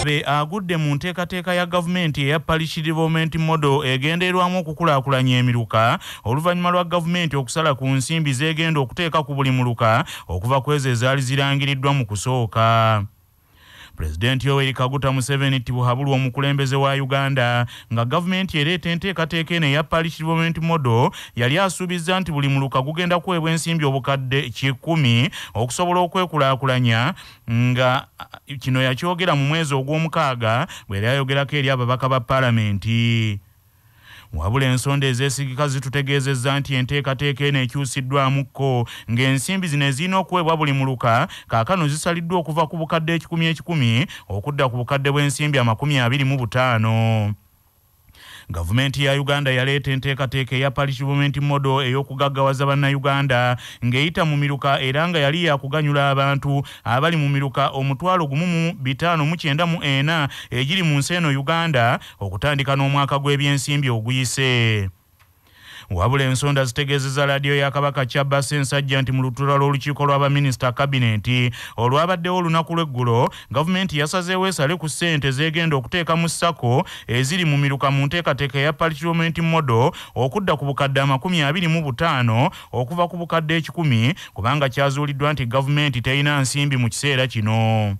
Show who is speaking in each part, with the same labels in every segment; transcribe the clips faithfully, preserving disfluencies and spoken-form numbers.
Speaker 1: be agudde mu nteekateeka ya gavumenti eya parish development model egenderwamu okukulaakulanya emiruka oluvannyuma lwa gavumenti okusala ku nsimbi zeegenda okuteeka ku buli muluka okuva ku ezo ezaali zirangiriddwa mu kusooka. President Yoweri Kaguta Museveni tibuhabulwa omukulembeze wa Uganda nga gavumenti ereeta enteekateeka eno eya parish development model yali asuubizza nti buli muluka gugenda kuweebwa ensimbi obukadde kikumi okusobola okwekulaakulanya nga kino yakyogera mu mwezi ogw'omukaaga bwe yali ayogerako eri ababaka ba paalamenti. Wabula ensonda ezeesigika zitutegeezezza nti enteekateeka eno ekyusiddwamukko ng'ensimbi zino ezirina okuweebwa buli muluka kaakano zisaliddwa okuva ku bukadde ekikumi ekikumi okudda ku bukadde bw'ensimbi amakumi abiri mu butaano. Gavumenti ya Uganda yaleeta enteekateeka eya parish development model ey'okugaggawaza bannayuganda ng'eyita mu miruka era nga yali yakuganyula abantu abali mu miruka omutwalo gumu mu bitaano mu kyenda mu ena egiri mu nsi eno Uganda okutandika n'omwaka gw'ebyensimbi oguyise. Wabula ensonda zitegeezezza laadiyo ya Kabaka Kyabba Ssensajja nti mu lutuula lw'olukiiko lw'abaminisita kabinenti olwabaddewo olunaku lw'eggulo gavumenti yasazeewo esale ku ssente zeegenda okuteeka mu ssako eziri mu miruka mu nteekateeka ya parish development model okudda ku bukadde amakumi abiri mu butaano okuva ku bukadde ekikumi kubanga kyazuuliddwa nti gavumenti terina nsimbi mu kiseera kino.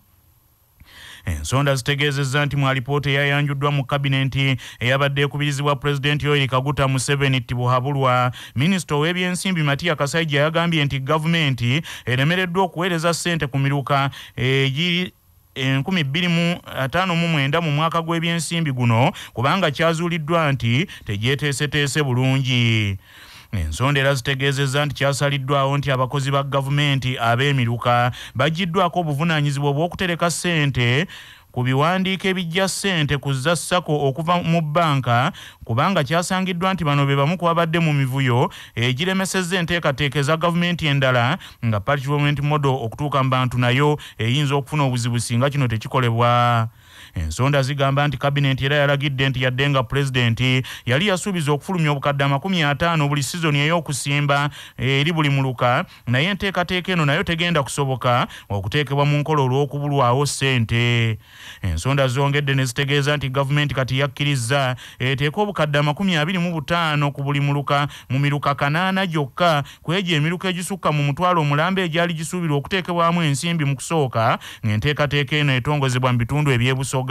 Speaker 1: Ensonda zitegeezezza nti mu alipoota eyayanjuddwa mu kabinenti eyabadde ekubirizibwa Pulezidenti Yoweri Kaguta Museveni tibuhabulwa, minisita w'ebyensimbi Matiya Kasaija yagambye nti gavumenti eremereddwa okuweereza ssente ku miruka egiri enkumi bbiri mu ataano mu mwenda mu mwaka gw'ebyensimbi guno kubanga kyazuuliddwa nti tegyeteeseteese bulungi. Ensonda era zitegeezezza nti kyasaliddwawo nti abakozi ba gavumenti ab'emiruka bagiddwako obuvunaanyizibwa obw'okutereka ssente ku biwandiiko ebijja ssente kuzza ssako okuva mu bbanka kubanga kyasangiddwa nti bano be bamu ku babadde mu mivuyo egiremesezza enteekateeka eza gavumenti endala nga parish development model okutuuka mu bantu nayo eyinza okufuna obuzibu singa kino tekikolebwa. Ensonda zigamba nti kabinenti era yalagidde nti yadde nga pulezidenti yali yasuubiza okufulumya obukadde amakumi ataano buli sizoni ey'okusimba eri buli muluka naye enteekateeka eno nayo tegenda kusoboka okuteekebwa mu nkola olw'okubulwawo ssente. Ensonda zongedde ne zitegeeza nti gavumenti kati yakkirizza eteeka obukadde amakumi abiri mu butaano ku buli muluka mu miruka kanaana gyokka ku egyo emiruka egisukka mu mutwalo omulambe egyali gisuubirwa okuteekebwamu ensimbi mu kusooka ng'enteekateeka eno etongozebwa mu bitundu ebyebusoga.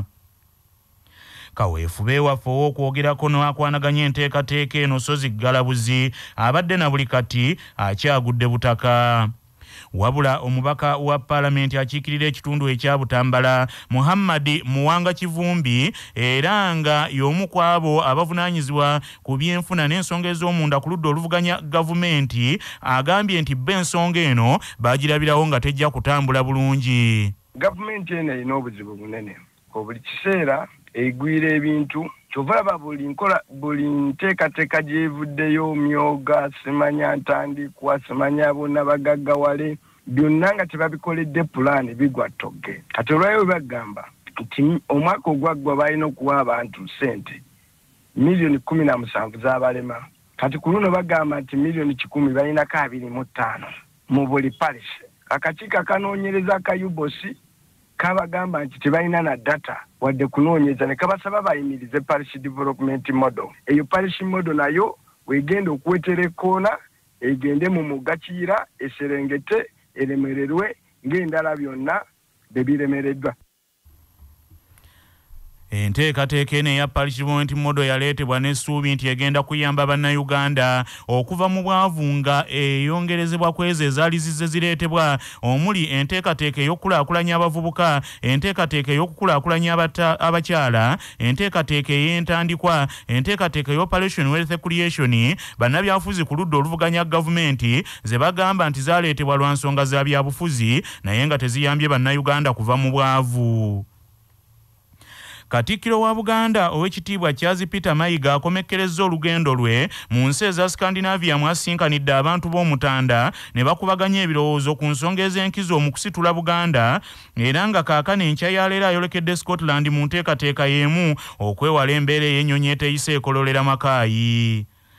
Speaker 1: Kaweefube waffe ow'okwogerako n'akwanaganya enteekateeka eno Sozi Galabuzi abadde na buli kati akyagudde butaka. Wabula omubaka wa paalamenti akiikirira ekitundu ekya Butambala Muhammad Muwanga Kivumbi era nga y'omu ku abo abavunaanyizibwa ku byenfuna n'ensonga ez'omunda ku ludda oluvuganya gavumenti agambye nti bba ensonga eno baagirabirawo nga tejja kutambula bulungi.
Speaker 2: Gavumenti eno erina obuzibu bunene buli kiseera egwira ebintu kyovalaba buli nkola buli nteekateeka gyevuddeyo myoga simanya ntandikwa simanya bonna bagaggawale byonna nga tebabikoledde pulaani bigwa ttogge. Kati olwayo bagamba nti omwaka ogwaggwa balina okuwa abantu ssente miliyoni kumi na musanvu z'abalema. Kati ku luno bagamba nti miliyoni kikumi balinako abiri mu ttaano mu buli parish. Akakiiko akanoonyereza akayubosi kabagamba nti tebalina na data wadde kunoonyeza ne kabasaba bayimirize parish development model. Eyo parish model nayo wegenda okuwetera ekkoona egende mu Mugakiira eserengete eremererwe ng'endala byonna bebiremereddwa.
Speaker 1: Enteekateeka eno eya parish development model yaleetebwa n'essuubi nti egenda kuyamba bannayuganda okuva mu bwavu nga eyongerezebwa ku ezo ezaali zizze zireetebwa omuli enteekateeka ey'okukulaakulanya abavubuka, enteekateeka ey'okukulaakulanya abakyala, enteekateeka ey'entandikwa, enteekateeka y'operation wealth creation. Bannabyabufuzi ku ludda oluvuganya gavumenti ze bagamba nti zaaleetebwa lwa nsonga za byabufuzi naye nga teziyambye bannayuganda kuva mu bwavu. Katikkiro wa Buganda ow'ekitiibwa Kyazi Peter Mayiga akomekkerezza olugendo lwe mu nsi eza Scandinavia mwasinkanidde abantu b'omutanda ne bakubaganya ebirowoozo ku nsonga ez'enkizo mu kusitula Buganda era nga kaakano enkya ya leero ayolekedde Scotland mu nteekateeka y'emu okwewala embeera ey'ennyonyi eteyise ekololera makaayi.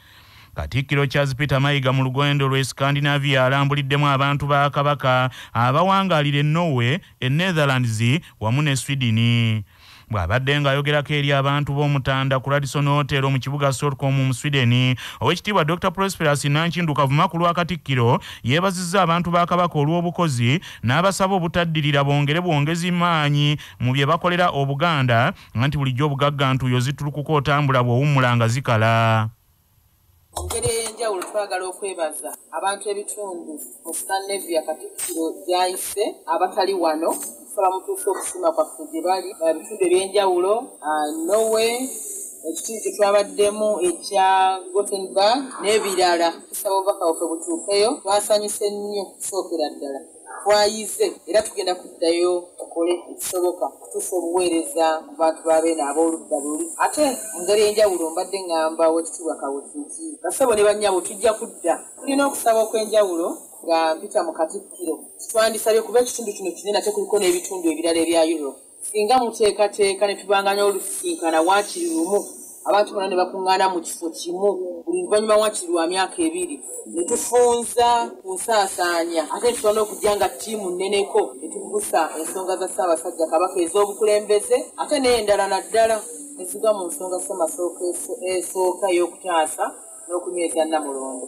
Speaker 1: Katikkiro Charles Peter Mayiga mu lugendo lw'e Scandinavia alambuliddemu abantu ba Kabaka abawangaalira e Norway, e Netherlands wamu ne Sweden. Bw'abadde ng'ayogerako eri abantu b'omutanda ku Radisson Hotel mu kibuga Stockholm mu Sweden, Oweekitiibwa Doctor Prosperous Nankindu Kavuma ku lwa Katikkiro yeebazizza abantu ba Kabaka olw'obukozi n'abasaba obutaddirira bongere bwongezi maanyi mu bye bakolera Obuganda nti bulijjo obugaggantuuyo zitulukuka otambula bw'owummula nga zikala.
Speaker 3: Engeri ey'enjawulo twagala okwebaza abantu ebitundu mu Scandinavia Katikkiro gyayise abatali wano tusaba mutuuse okusima kwaffe gye bali ebitundu eby'enjawulo Norway ekitundu kye twabaddemu ekya Gothenburg n'ebirala tusaba obubaka bwaffe butuukeyo twasanyuse nnyo kusookera ddala twayize era tugenda kuddayo tukole ekisoboka kutuusa obuweereza ku bantu b'abeene ab'oludda luli ate mu ngeri y'enjawulo mbadde ŋŋamba Oweekitiibwa Kawukiiki basabo ne bannyabo tujja kudda tulina okusaba okw'enjawulo nga mpita mu Katikkiro twandisabye kuba ekitundu kino kinene ate kuliko n'ebitundu ebirala ebya Europe singa muteekateeka ne tubanganya olusinkana waakiri lumu abantu bonna ne bakuŋŋaana mu kifo kimu buli luvannyuma waakiri lwa myaka ebiri ne tufunza ku nsaasaanya ate tusobola okujja nga ttiimu nneneko ne tubuusa ensonga za Ssaabasajja Kabaka ez'obukulembeze ate n'endala naddala ne tuga mu nsonga ssamasooka esooka ey'okutaasa n'okunyweza Nnamulondo.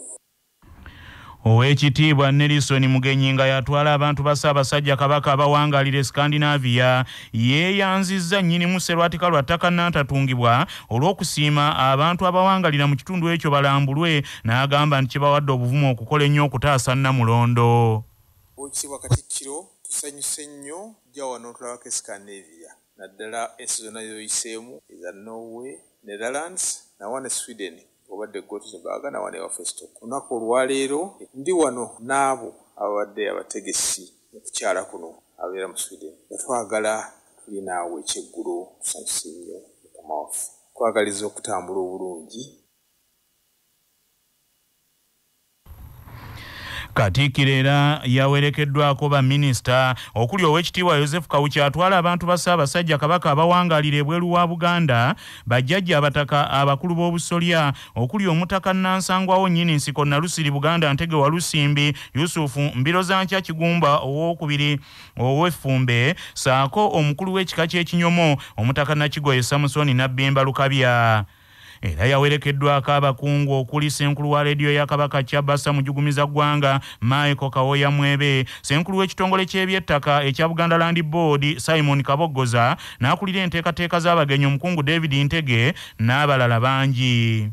Speaker 1: Oweekitiibwa Nelson Mugenyi nga yatwala abantu ba Ssaabasajja Kabaka abawangaalira e Scandinavia yeeyanzizza nnyinimu Sserwatika lwattaka Nantatungibwa olw'okusiima abantu abawangaalira mu kitundu ekyo balambulwe n'agamba nti kibawadde obuvumu okukola ennyo okutaasa Nnamulondo.
Speaker 4: Oweekitiibwa Katikkiro tusanyuse nnyo jja wano tulabako e Scandinavia naddala ensi zonna zoyiseemu eza Norway, Netherlands nawa ne Sweden obadde Gothenburg nawa ne Wafesto. Olunaku olwaleero ndi wano n'abo abadde abategesi mu kukyala kuno abeera mu Sweden. Twagala tuli naawe ekyeggulo tusanyuse nnyo mukama waffe twagaliza okutambula obulungi.
Speaker 1: Katikkiro era yawerekeddwako ba minisita okuli Oweekitiibwa Joseph Kawuki atwala abantu ba Ssaabasajja Kabaka abawangaalira ebweru wa Buganda bajjajja abataka abakulu b'obusolya okuli omutaka Nansangwawo nnyini nsiko Nalusiri Buganda Ntege wa Lusimbi Yusufu Mbiroza Nkya Kigumba owokubiri ow'Effumbe saako omukulu w'ekika ky'Ekinyomo omutaka Nakigoye Samusoni Nabbimba Lukabya. Era yawerekeddwako abakungu okuli Ssenkulu wa leediyo ya Kabaka Kyabasa Mujugumiza ggwanga Michael Kawoya Mwebe, Ssenkulu w'ekitongole ky'ebyettaka ekya Buganda Land Board Simon Kaboggoza n'akulira enteekateeka z'abagenyi omukungu David Ntege n'abalala bangi.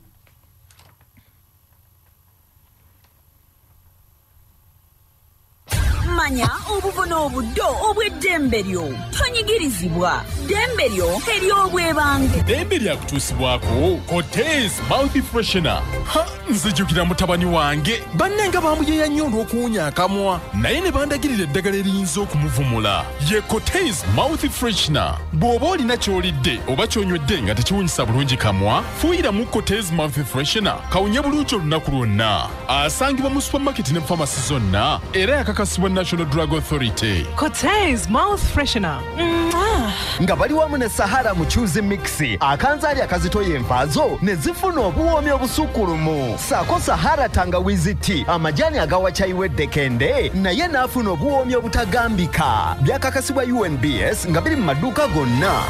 Speaker 5: Manya obubona obuddo obw'eddembe lyo tonyigirizibwa ddembe lyo ery'obwebange
Speaker 6: ddembe lyakutuusibwako Cortez Mouth Freshener. Ha, nzijukira mutabani wange bannenga bamuyeeya nnyo olw'okuwunya akamwa naye ne bandagirira eddagala eriyinza okumuvumula ye Cortez Mouth Freshener. Bw'oba olina ky'olidde oba ky'onywedde nga tekiwunyisa bulungi kamwa fuuyiramu Cortez Mouth Freshener kawunye bulungi olunaku lwonna. Asangibwa mu supamaketi ne famasi zonna era yakakasibwa National Drug Authority.
Speaker 7: Cortez Mouth Freshener. Mwah.
Speaker 8: Nga bali wamu ne Sahara mu Choose Mix akanzaali akazitoya envaazo ne zifuna obuwoomi obusukkulumu saako Sahara tangawizi tea amajani agawa chai weddekende naye n'afuna obuwoomi obutagambika byakakasibwa U N B S nga biri mu maduuka gonna.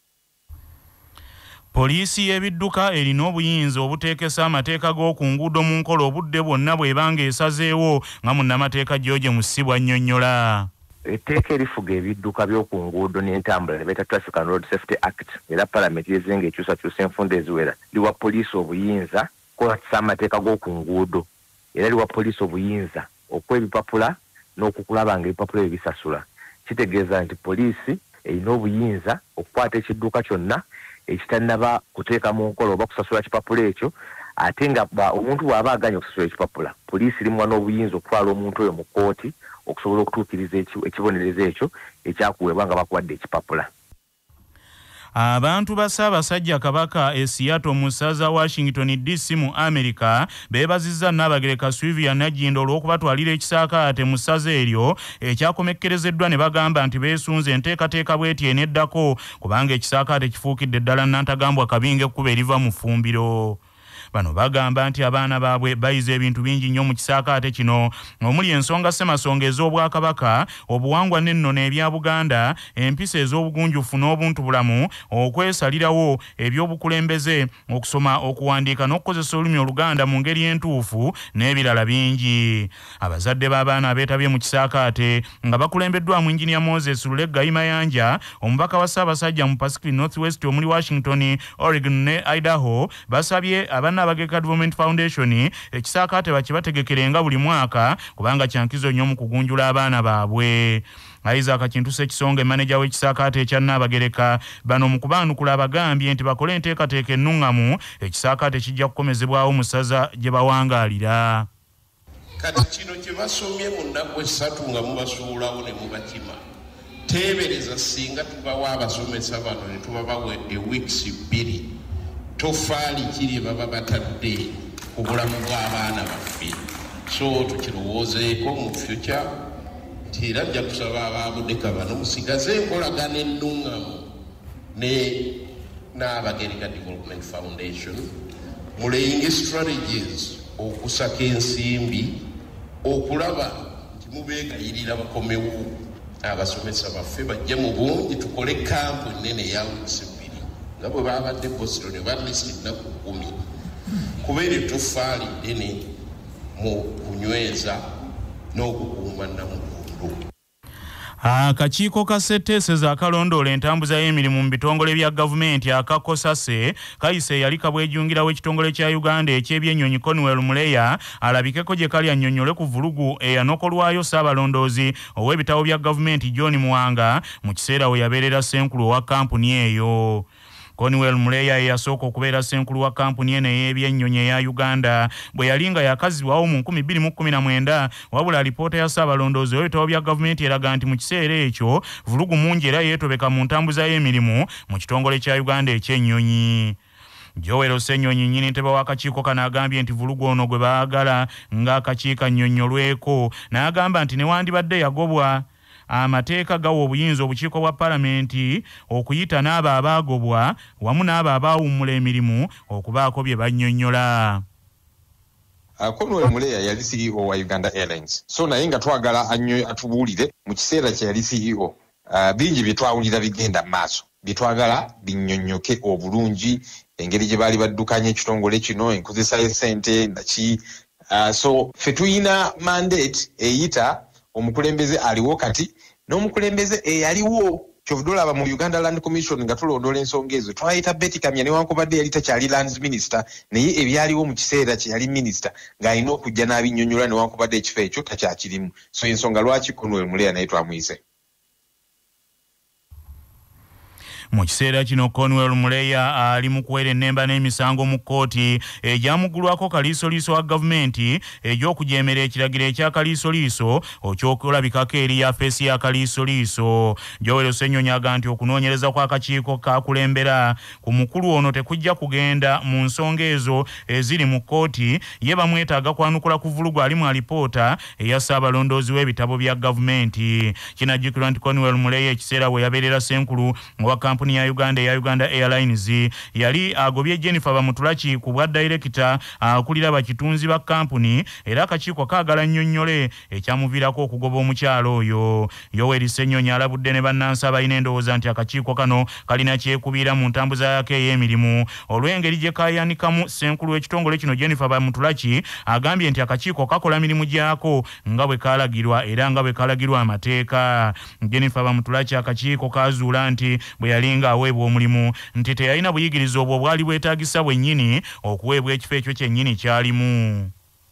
Speaker 1: Poliisi y'ebidduka erina obuyinza obuteekesa amateeka g'oku nguudo mu nkola obudde bwonna bw'ebanga esazeewo nga munnamateeka George Musibwa annyonnyola.
Speaker 9: Etteeka erifuga ebidduka by'oku nguudo n'entambula ne beta Traffic and Road Safety Act era Palamenti yezenga ekyusakyusa enfunda eziwera liwa poliisi obuyinza kukwatisa amateeka g'oku nguudo era liwa poliisi obuyinza okuwa ebipapula n'okukulaba nga ebipapula ebyo bisasula. Kitegeeza nti poliisi erina obuyinza okukwata ekidduka kyonna ekitannaba kuteeka mu nkola oba kusasula kipapula ekyo ate nga omuntu bw'aba aganya okusasula ekipapula poliisi rimwa n'obuyinza okutwala omuntu oyo mu kkooti okusobola okutuukiriza ekibonerezo ekyo ekyakuweebwa nga bakuwadde ekipapula.
Speaker 1: Abantu ba Ssaabasajja Kabaka e Seattle mu ssaza Washington D C mu America beebazizza Nnaabagereka Sylvia Naggindo olw'okubatwalira ekisaakaate mu ssaza eryo ekyakomekkerezeddwa ne bagamba nti beesunze enteekateeka bw'eti eneddako kubanga ekisaakaate kifuukidde ddala Nantagambwa Kabinga ekkuba eriva mu ffumbiro. Bano bagamba nti abaana baabwe bayize ebintu bingi nnyo mu kisaakaate kino omuli ensonga ssemasonga ez'obwakabaka, obuwangwa n'ennono ebya Buganda, empisa ez'obugunjufu n'obuntu bulamu, okwesalirawo ebyobukulembeze, okusoma, okuwandiika n'okukozesa olulimi Oluganda mu ngeri entuufu n'ebirala bingi. Abazadde b'abaana abeetabye mu kisaakaate nga bakulembeddwamu Engineer Moses Lulegga Imayanja, omubaka wa Ssaabasajja mu Pacific Northwest omuli Washington, Oregon ne Idaho, basabye Abannabagereka Development Foundation ekisaakaate bakibategekerenga buli mwaka kubanga kyankizo nnyo mu kugunjula abaana baabwe. Isaac Kintuse Kisonge manager w'ekisaakaate ekya Nnaabagereka bano mu kubaanukula abagambye nti bakole enteekateeka ennungamu ekisaakaate kijja kukomezebwawo mu ssaza gye bawangaalira.
Speaker 10: Kati kino kye basomye mu nnaku essatu nga mubasuulawo ne mubakima. Teebereza singa tubawa abasomesa bano ne tubabawa ewiikisi bbiri, tofaali kiri baba batadde ku bulamu bw'abaana baffe. So tukirowoozeeko mu future nti era nja kusaba abaabudeka bano musigaze enkolagana ennungamu ne Nnaabagereka Development Foundation, muleyinge strategies okusaka ensimbi okulaba nti mubeegayirira bakomewo abasomesa baffe bajje mu bungi tukole kampu nnene ya wiikisi bbiri nga bwe baabadde Boston balist ennaku kkumi kubeere tofaali ddene mu kunyweza n'okukuuma Namugundu.
Speaker 1: Akakiiko ka Ssetteeseza akalondoola entambuza y'emirimu mu bitongole bya gavumenti akakosase kayise yali kabwejjungirawo ekitongole kya Uganda eky'ebyennyonyi Conwell Muleya alabikeko gye kali annyonnyole ku vulugu eyanokolwayo Ssaabalondoozi ow'ebitabo bya gavumenti John Muwanga mu kiseera we yabeerera ssenkulu owa kampuni eyo. Conwell Muleya yasooka okubeera ssenkulu wa kampuni eno ey'ebyennyonyi eya Uganda bwe yali nga yakazibwawo mu nkumi bbiri mu kkumi na mwenda, wabula alipoota ya Ssaabalondoozi w'ebitabo bya gavumenti eraga nti mu kiseera ekyo vulugu mungi era yeetobeka mu ntambuza y'emirimu mu kitongole kya Uganda eky'ennyonyi. Joel Ssenyonyi nnyini ntebe w'akakiiko kano agambye nti vulugu ono gwe baagala ng'akakiiko annyonnyolweko, n'agamba nti newandibadde yagobwa amateeka gawa obuyinza obukiiko bwa Paalamenti okuyita n'abo abaagobwa wamu n'abo abaawummula emirimu okubaako bye bannyonnyola.
Speaker 11: Conwell Muleya yali C E O wa Uganda Airlines, so naye nga twagala annyo atubuulire mu kiseera kye yali C E O uh, bingi bye twawulira bigenda mu maaso bye twagala binnyonnyoke obulungi, engeri gye baali baddukanya ekitongole kino, enkozesa y'essente naki. Uh, so ffe tuyina mandate eyita omukulembeze aliwo kati n'omukulembeze eyaliwo kyovudolaba mu Uganda Land Commission nga tulondoola ensonga ezo twayita Betty Kamya newankubadde yali takyali Lands Minister naye ebyaliwo mu kiseera kye yali Minister ng'alina okujja n'abinnyonnyola newankubadde ekifo ekyo takyakirimu. So ensonga lwaki Conwell Muleya naye twamuyise.
Speaker 1: Mu kiseera kino Conwell Muleya ali mu kuwera ennemba n'emisango mu kkooti egyamuggulwako kaliisoliiso wa gavumenti egy'okujeemera ekiragiro ekya kaliisoliiso okyokulabikako eri yafeesi ya kaliisoliiso. Joel Ssenyonyi agamba nti okunoonyereza kw'akakiiko kakulembera ku mukulu ono tekujja kugenda mu nsonga ezo eziri mu kkooti, ye bamwetaaga kwanukula ku vulugu ali mu alipoota eya Ssaabalondoozi w'ebitabo bya gavumenti. Kinajjukirwa nti Conwell Muleya ekiseera we yabeerera ssenkulu owa kampuni ya Uganda ya Uganda Airlines yali agobye Jennifer Bamuturaki ku bwa director akulira bakitunzi ba kampuni, era akakiiko kaagala nnyonnyole ekyamuviirako okugoba omukyalo oyo. Yoweri Ssenyonyi alabudde ne bannansi abalina endowooza nti akakiiko kano kalina kyekubiira mu ntambuza yako ey'emirimu olw'engeri gye kaayanikamu ssenkulu w'ekitongole kino Jennifer Bamuturaki. Agambye nti akakiiko kakola mirimu gyako nga bwe kaalagirwa era nga bwe kaalagirwa amateeka. Jennifer Bamuturaki akakiiko kaazuula nti bwe yali nga aweebwa omulimu nti teyalina buyigiriza obwo bwali bwetaagisa bwennyini okuweebwa ekifo ekyo kyennyini kyalimu.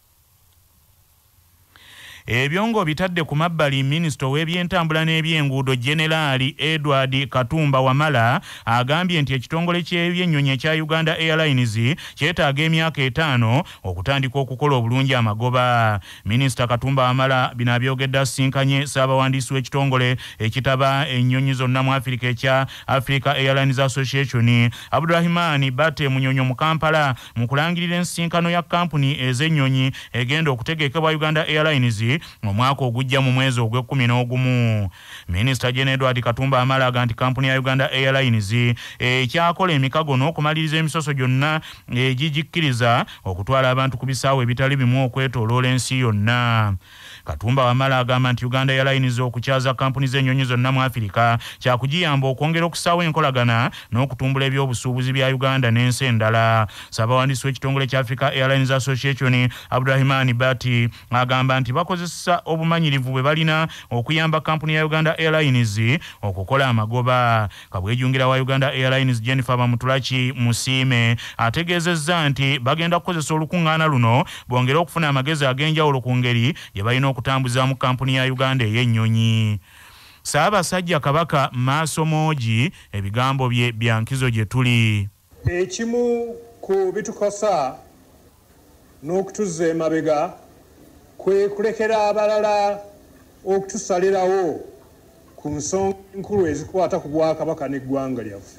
Speaker 1: Ebyongo bitadde ku mabbali Minisita w'ebyentambula n'ebyenguudo Generaali Edward Katumba Wamala agambye nti ekitongole ky'ebyennyonyi ekya Uganda Airlines kyetaaga emyaka etaano okutandika okukola obulungi amagoba. Minisita Katumba Wamala bino abyogedde asisinkanye Ssaabawandiisi w'ekitongole ekitaba ennyonyi zonna mu Africa ekya Africa Airlines Association Abdurahimani Bate Munyonyo mu Kampala mu kulangirira ensisinkano ya kampuni ez'ennyonyi egenda okutegekebwa Uganda Airlines omwaka ogujja mu mwezi ogw'ekkumi n'ogumu. Minisita General Edward Katumba amalaga nti kampuni ya Uganda Airlines ekyakola emikago n'okumaliriza emisoso gyonna egigikkiriza okutwala abantu ku bisaawe ebitali bimu okwetooloola ensi yonna. Katumba Wamala agamba nti Uganda Airlines okukyaza kampuni z'ennyonyi zonna mu Afirika kyakugiyamba okwongera okusaawo enkolagana n'okutumbula ebyobusuubuzi bya Uganda n'ensi endala. Ssaabawandiisi w'ekitongole kya Africa Airlines Association Avuddemu Bati agamba nti bakozesa obumanyirivu bwe balina okuyamba kampuni ya Uganda Airlines okukola amagoba. Kabwejjungira wa Uganda Airlines Jennifer bamuturaki Musiime ategeezezza nti bagenda kukozesa olukuŋŋaana luno bongere okufuna amagezi ag'enjawulo ku ngeri gye balina okutambuza mu kampuni ya Uganda ey'ennyonyi. Ssaabasajja Kabaka Maaso Moogi ebigambo bye bya nkizo gye tuli.
Speaker 12: Ekimu ku bitukosa n'okutuzza emabega kwe kulekera abalala okutusalirawo ku nsonga enkulu ezikwata ku Bwakabaka n'eggwanga lyaffe.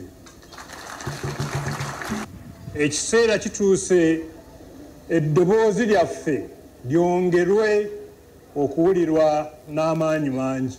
Speaker 12: Ekiseera kituuse eddoboozi lyaffe lyongerwe okuwulirwa n'amaanyi mangi.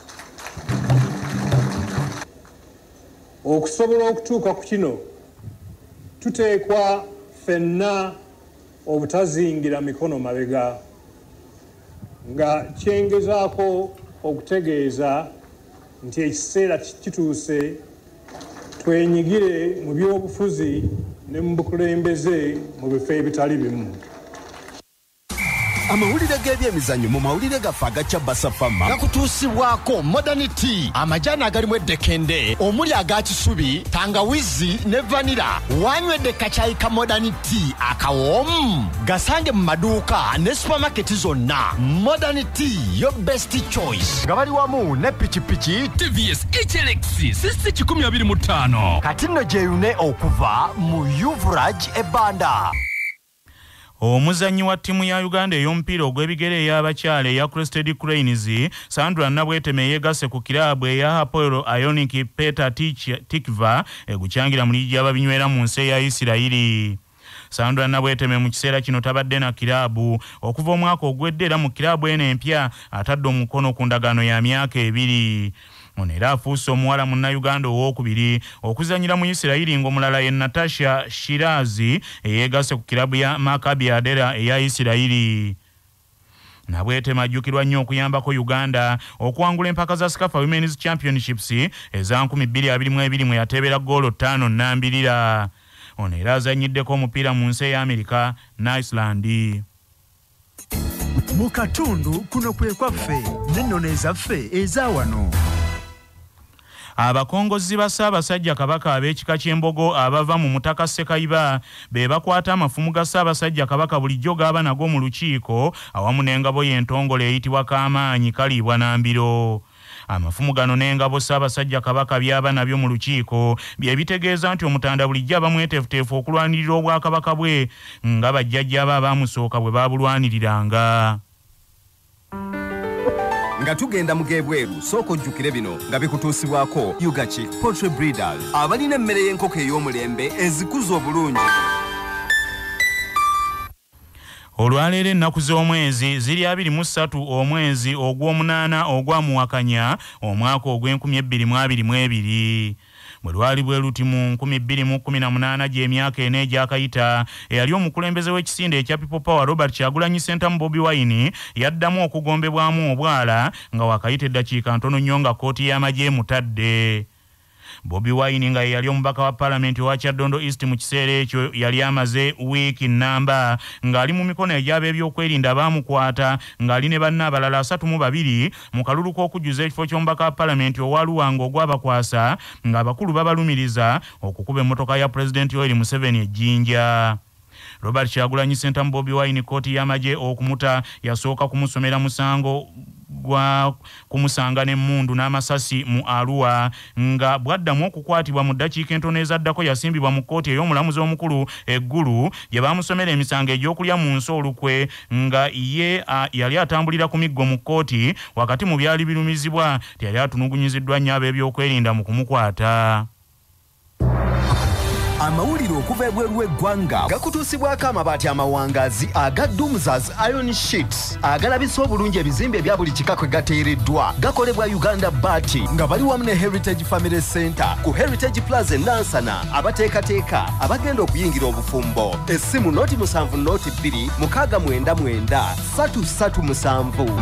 Speaker 12: Okusobola okutuuka ku kino tuteekwa ffenna obutazingira mikono mabega nga kyengezaako okutegeeza nti ekiseera kituuse twenyigire mu byobufuzi ne mu bukulembeze mu bifo ebitali bimu.
Speaker 8: Amawulire g'ebyemizannyo mu mawulire gaffe agaca Basafama gakutuusibwako Modernity, amajani agalimu eddekende omuli aga kisubi, tangawizi ne vanira. Wanywedde kacayi ka Modernity akawoomu gasange mu maduuka ne supermarket zonna. Modernity, your best choice. Nga bali wamu ne pikipiki
Speaker 6: T V S H L X sisi kikumi abiri mu ttaano.
Speaker 8: Kati nno gyeyune okuva mu Yuvraj Ebanda.
Speaker 1: Omuzannyi wa ttiimu ya Uganda ey'omupiira ogw'ebigere ey'abakyala eya Crested Cranes Sandra Nabweteme yeegase ku kiraabu eya Hapoel Ionic Petah Tikva egukyangira mu liigi y'ababinywera mu nsi eya Isirayiri. Sandra Nabweteme mu kiseera kino tabadde na kiraabu okuva omwaka ogwedde era mu kiraabu eno empya atadde omukono ku ndagaano ya myaka ebiri. Ono era afuuse omuwala munnayuganda owookubiri okuzanyira mu Isirayiri ng'omulala ye Natasha Shirazi eyeegase ku kirabu ya Maccabi Adera eya Isirayiri. Nabweteme ajjukirwa nnyo okuyambako Uganda okuwangula empaka za Scafa Women's Championships eza nkumi bbiri abiri mu ebiri mwe yateebera ggoolo ttaano nnambirira. Ono era azannyiddeko omupiira mu nsi ey'Amerika ne Iceland.
Speaker 13: Mu katundu kuno kwe kwaffe n'ennono ezaffe eza wano.
Speaker 1: Abakongozi ba Ssaabasajja Kabaka ab'ekika ky'Embogo abava mu Mutaka Ssekayiba be bakwata amafumu ga Ssaabasajja Kabaka bulijjo g'aba nago mu lukiiko awamu n'engabo y'entongole eyitibwa Kaamaanyi kaliibwa Nambiro. Amafumu gano n'engabo Ssaabasajja Kabaka byaba nabyo mu lukiiko bye bitegeeza nti omutanda bulijjo aba mweteefuteefu okulwanirira obwakabaka bwe nga bajjajja aba abaamusooka bwe baabulwaniriranga.
Speaker 14: Nga tugenda mu gebweru sooka ojjukire bino nga bikutuusibwako Uganda Poultry Breeders abalina emmere y'enkoko ey'omulembe ezikuza obulungi.
Speaker 1: Olwaleero ennaku z'omwezi ziri abiri mu ssatu omwezi ogw'omunaana ogwamuwakanya omwaka ogw'enkumi ebbiri mu abiri mu ebiri. Bwe lwali bwe luti mu nkumi bbiri mu kkumi na munaana gy'emyaka ena egyakayita eyali omukulembeze w'ekisinde ekya People Power Robert Kyagulanyi Ssentamu Bobi Wine yaddamu okugombebwamu obwala nga wakayita eddakiika ntono nnyo nga kkooti y'amagye emutadde. Bobi Wine nga yali omubaka wa Parliament wa Kyaddondo East mu kiseera ekyo yali amaze wiiki nnamba ng'ali mu mikono egy'ab'ebyokwerinda abaamukwata ng'ali ne banne abalala asatu mu babiri mu kalulu k'okujjuza ekifo ky'omubaka wa Parliament owa Luwanga ogwabakwasa ng'abakulu babalumiriza okukuba emmotoka ya President Yoweri Museveni ejjinja. Robert Kyagulanyi Ssentamu Bobi Wine kkooti y'amagye okumuta yasooka kumusomera musango gwa kumusanga n'emmundu n'amasasi mu Arua nga bwaddamu okukwatibwa mu ddakiika entono ezaddako yasimbibwa mu kkooti ey'omulamuzi omukulu eggulu gye baamusomera emisango egy'okulya mu nsi olukwe nga ye yali atambulira ku miggo mu kkooti wakati mu byali birumizibwa teyali atunugunyiziddwa nnyo ab'ebyokwerinda mu kumukwata.
Speaker 14: amawulire okuva ebweru w'eggwanga
Speaker 8: gakutuusibwako amabaati amawangaazi aga Dumzas Iron Sheets agalabisa obulungi ebizimbe ebya buli kika kwe gateereddwa gakolebwa Uganda Bati
Speaker 14: nga bali wamu ne Heritage Family Center ku Heritage Plaza Nansana abateekateeka abagenda okuyingira obufumbo essimu noti musanvu noti bbiri mukaaga mwenda mwenda satu satu musanvu.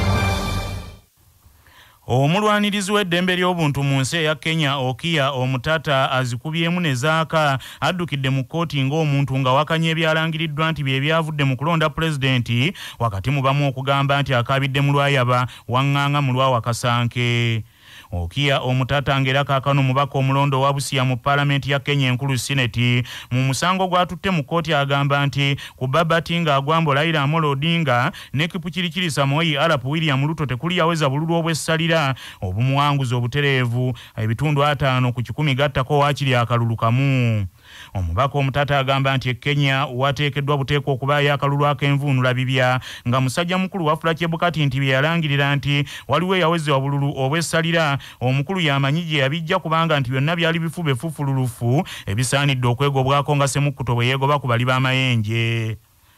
Speaker 1: Omulwanirizi w'eddembe ly'obuntu mu nsi eya Kenya Okia Omutata azikubyemu ne zaaka addukidde mu kkooti ng'omuntu nga wakanye ebyalangiriddwa nti bye byavudde mu kulonda pulezidenti wakati mu bamu okugamba nti akaabidde mu lwayaba waŋŋaŋa mu lwawakasanke. Okia Omutata ngera kaakano mubaka omulondo wa Busia mu Parliament ya Kenya enkulu Senate mu musango gwatutte mu kkooti agamba nti ku Babati nga agwambo Raila Odinga ne Kipchirchir Samoei Arap William Ruto tekuli yaweza bululu obwessalira obumuwanguzi obutereevu ebitundu ataano ku kikumi gattako waakiri akalulu kamu. Omubaka Omutata agamba nti Kenya wateekeddwa buteeko okubaayo akalulu ak'envuunula bibya nga musajja mukulu wa Fulakye Bukati nti bye yalangirira nti waliwo eyawezebwa bululu obwessalira omukulu yamanyi gye yabijja kubanga nti byonna byali bifube fufululufu ebisaanidde okwegobwako nga Semukkuto bwe yeegoba ku bali b'amayenje.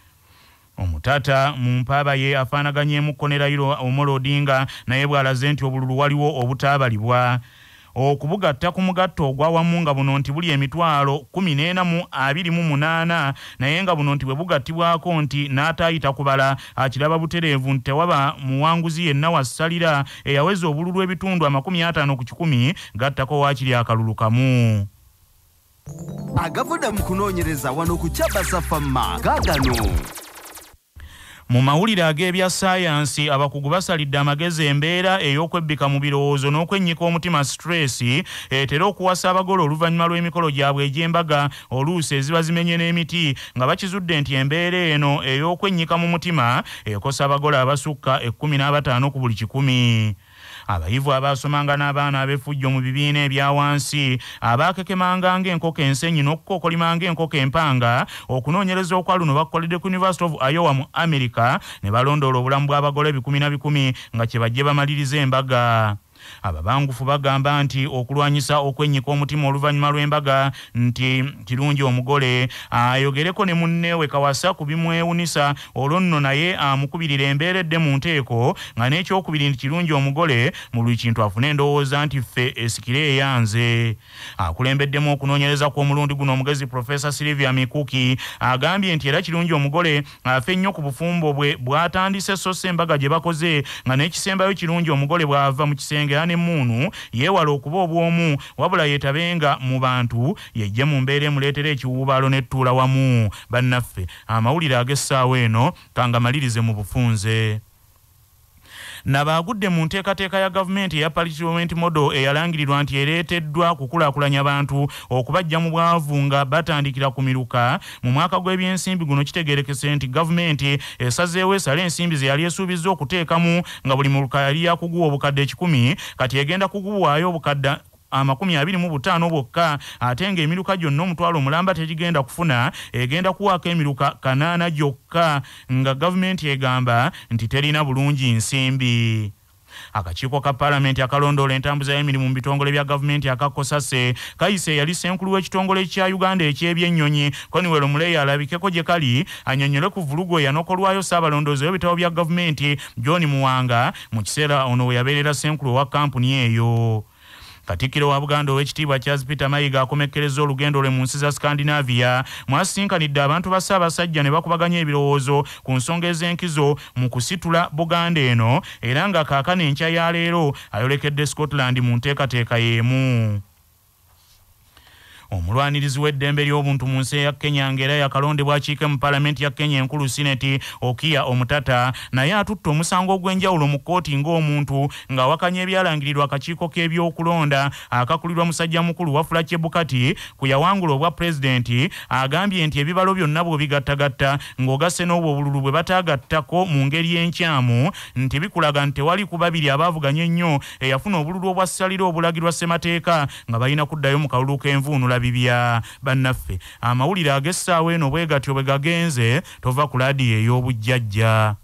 Speaker 1: Omutata mu mpaaba ye afaanaganyeemukko ne Raila Odinga naye bw'alaze nti obululu waliwo obutaabalibwa. Okubugatta ku mugatto ogwa wamu nga buno nti buli emitwalo kumi n'ena mu abiri mu munaana naye nga buno nti bwe bugattibwako nti n'ataayita kubala akiraba butereevu nti tewaba muwanguzi yenna wassalira eyaweza obululu ebitundu amakumi ataano ku kikumi gattako waakiri akalulu kamu.
Speaker 14: Agavudde mu kunoonyereza wano ku Kyabasa Famma gaagano.
Speaker 1: Mu mawulire ag'ebya saayansi abakugu basalidde amagezi embeera ey'okwebbika mu birowoozo n'okwennyika omutima stress etera okuwasa abagole oluvannyuma lw'emikolo gyabwe egy'embaga oluusi eziba zimenye n'emiti nga bakizudde nti embeera eno ey'okwennyika mu mutima ekosa abagole abasukka ekkumi n'abataano ku buli kikumi. Abayivu abasomanga n'abaana ab'effujjo mu bibiina ebya wansi abaakekemanga ng'enkoko ensenyi n'okukookolimanga enkoko empanga okunoonyereza okwa luno bakoledde ku University of Iowa mu America ne balondoola obulamu bw'abagole bikumi na bikumi nga kye bajje bamaliriza embaga. Ababangufu bagamba nti okulwanyisa okwennyika omutima oluvannyuma lw'embaga nti kirungi omugole ayogereko ne munneewe kawasa ku bimwewunisa olwo nno naye amukubirira embeeredde mu nteeko nga n'ekyokubiri nti kirungi omugole mu buli kintu afune endowooza nti ffe esikire eyanze. Akulembeddemu okunoonyereza kw'omulundi guno omugezi Profesa Sylvia Mikuki agambye nti era kirungi omugole afe nnyo ku bufumbo bwe bw'atandise so embaga gye bakoze nga n'ekisembayo kirungi omugole bw'ava mu kisenge ne muunu yeewala okuba obwomu wabula yeetabenga mu bantu yejje mu mbeera emuleetera ekiwuubaalo n'ettuula wamu. Bannaffe amawulire ag'essaawa eno kangamalirize mu bufunze. Nabaagudde mu nteekateeka ya gavumenti eya parliament model eyalangirirwa nti ereeteddwa kukulaakulanya abantu okubajja mu bwavu nga batandikira ku miruka mu mwaka gw'ebyensimbi guno kitegeerekese nti gavumenti esazeewo esale ensimbi ze yali esuubizza okuteekamu nga buli muruka yali yakuguwa obukadde ekikumi kati egenda kuguwaayo obukadde amakumi abiri mu butaano bwokka ate ng'emiruka gyonna omutwalo omulamba tegigenda kufuna egenda kuwaako emiruka kanaana gyokka nga gavumenti egamba nti terina bulungi nsimbi. Akakiiko ka Parliament akalondoola entambuza y'emirimu mu bitongole bya gavumenti akakosase kayise yali ssenkulu w'ekitongole kya Uganda eky'ebyennyonyi Koniwero Muleya alabikeko gye kali annyonnyole ku vulugu eyanokolwayo Ssaabalondoozi w'ebitabo bya gavumenti John Muwanga mu kiseera ono we yabeerera ssenkulu owa kampuni eyo. Katikkiro wa Buganda ow'ekitiibwa Charles Peter Mayiga akomekkereza olugendo lwe mu nsi za Scandinavia mwasinkanidde abantu ba Ssaabasajja ne bakubaganya ebirowoozo ku nsonga ez'enkizo mu kusitula Buganda eno era nga kaakano enkya ya leero ayolekedde Scotland mu nteekateeka y'emu. Omulwanirizi w'eddembe ly'obuntu mu nsi ya Kenya ngera yakalondebwa akiike mu Parliament ya Kenya enkulu Senate Okia Omutata naye atutte omusango ogw'enjawulo mu kkooti ng'omuntu ng'awakanya ebyalangirirwa akakiiko k'ebyokulonda akakulirwa musajja mukulu wa Fulakye Bukati ku yawangula obwa pulezidenti agambye nti ebibalo byonna bw'obigattagatta ng'ogasse n'obwo obululu bwe bataagattako mu ngeri y'enkyamu nti bikulaga nti tewali ku babiri abaavuganya ennyo eyafuna obululu obwassalira obulagirwa ssemateeka nga balina kuddayo mu kalulu k'envuunula bibya. Bannaffe amawulire ag'essaawa eno bwe gatyo bwe gagenze tova ku laadiyo ey'obujjajja.